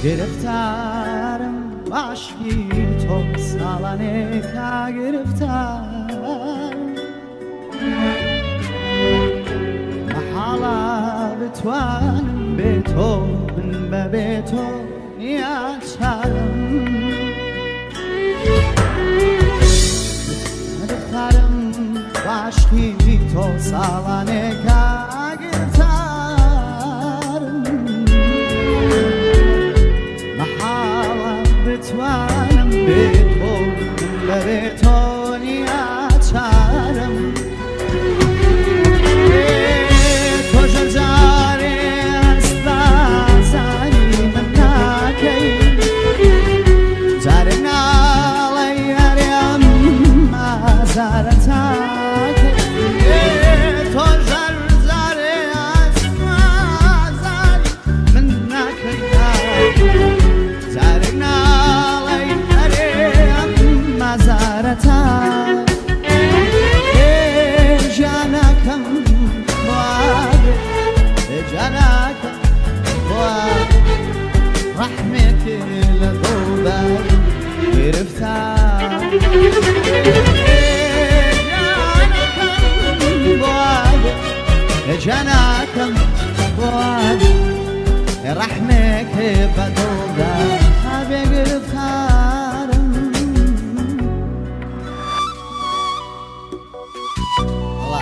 گرفتارم عشقی تو سالانه که گرفتارم محالا بتوانم به تو من به تو نیاچارم گرفتارم عشقی تو سالانه که گرفتارم محالا بتوانم به تو من به تو نیاچارم رحمك لذوبك گرفتار جناكم بواد رحمك بدوبك حبي گرفتارم الله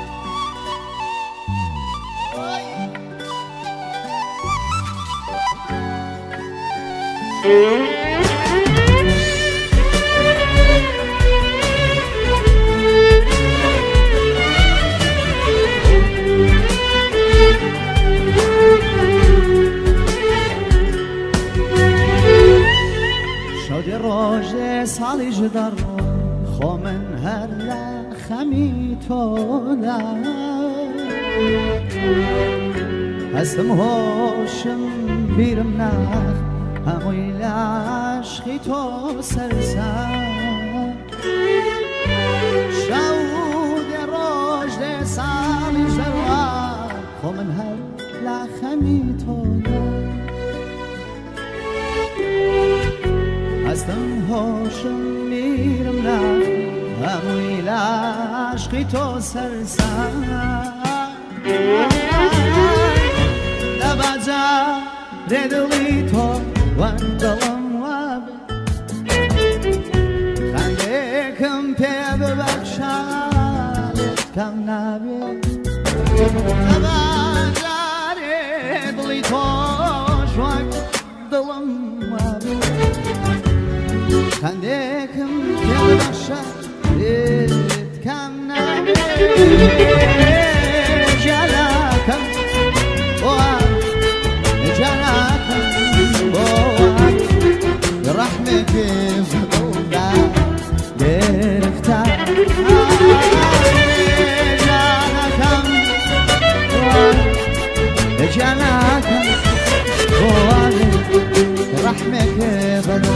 شد روز سالی جدار خو من هر خمی تو هستم هوشم بیرم نخ هموی عشقی تو سرسر شود روز سالی جدار خو من هر خمی تو هستم هوشم میرم نه هموی عشقی تو سرسر نبجا دلی تو و دلم و خنده کم پی ببخشد کم نبی نبجا دلی تو و دلم و خندكم يا بشر كم نبي جلاكم جلاكم رحمك فضولا گرفتار جلاكم جلاكم رحمك فضولا